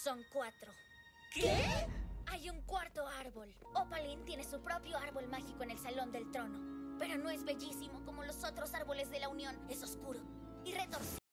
Son 4. ¿Qué? Hay un cuarto árbol. Opaline tiene su propio árbol mágico en el Salón del Trono. Pero no es bellísimo como los otros árboles de la Unión. Es oscuro y retorcido.